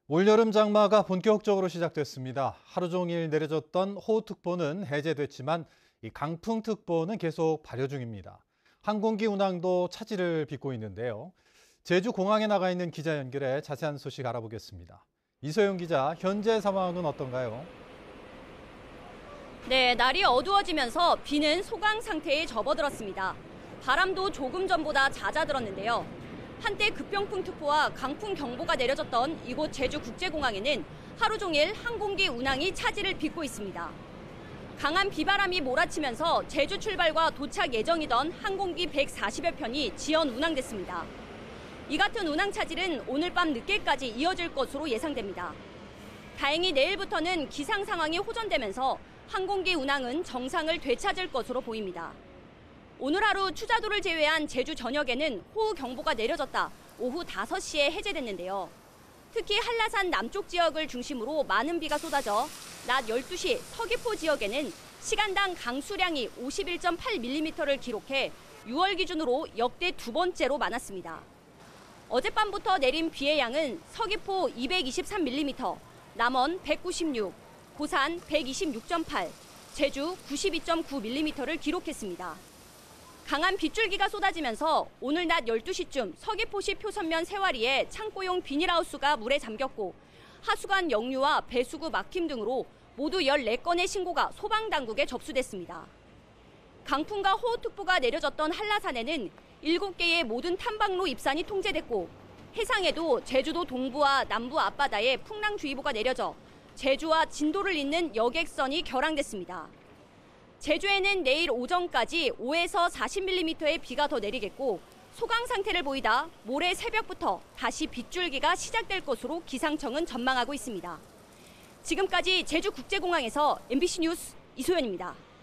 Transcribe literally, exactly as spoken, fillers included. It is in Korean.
올여름 장마가 본격적으로 시작됐습니다. 하루 종일 내려졌던 호우특보는 해제됐지만 이 강풍특보는 계속 발효 중입니다. 항공기 운항도 차질을 빚고 있는데요. 제주 공항에 나가 있는 기자 연결해 자세한 소식 알아보겠습니다. 이소영 기자, 현재 상황은 어떤가요? 네, 날이 어두워지면서 비는 소강 상태에 접어들었습니다. 바람도 조금 전보다 잦아들었는데요. 한때 급병풍특보와 강풍경보가 내려졌던 이곳 제주국제공항에는 하루 종일 항공기 운항이 차질을 빚고 있습니다. 강한 비바람이 몰아치면서 제주 출발과 도착 예정이던 항공기 백사십여 편이 지연 운항됐습니다. 이 같은 운항 차질은 오늘 밤 늦게까지 이어질 것으로 예상됩니다. 다행히 내일부터는 기상 상황이 호전되면서 항공기 운항은 정상을 되찾을 것으로 보입니다. 오늘 하루 추자도를 제외한 제주 전역에는 호우경보가 내려졌다 오후 다섯 시에 해제됐는데요. 특히 한라산 남쪽 지역을 중심으로 많은 비가 쏟아져 낮 열두 시 서귀포 지역에는 시간당 강수량이 오십일 점 팔 밀리미터를 기록해 유월 기준으로 역대 두 번째로 많았습니다. 어젯밤부터 내린 비의 양은 서귀포 이백이십삼 밀리미터, 남원 백구십육, 고산 백이십육 점 팔, 제주 구십이 점 구 밀리미터를 기록했습니다. 강한 빗줄기가 쏟아지면서 오늘 낮 열두 시쯤 서귀포시 표선면 세와리에 창고용 비닐하우스가 물에 잠겼고 하수관 역류와 배수구 막힘 등으로 모두 열네 건의 신고가 소방당국에 접수됐습니다. 강풍과 호우특보가 내려졌던 한라산에는 일곱 개의 모든 탐방로 입산이 통제됐고 해상에도 제주도 동부와 남부 앞바다에 풍랑주의보가 내려져 제주와 진도를 잇는 여객선이 결항됐습니다. 제주에는 내일 오전까지 오에서 사십 밀리미터의 비가 더 내리겠고 소강 상태를 보이다 모레 새벽부터 다시 빗줄기가 시작될 것으로 기상청은 전망하고 있습니다. 지금까지 제주국제공항에서 엠비씨 뉴스 이소연입니다.